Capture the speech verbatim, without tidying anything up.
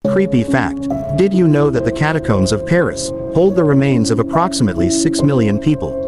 Creepy fact. Did you know that the catacombs of Paris hold the remains of approximately six million people?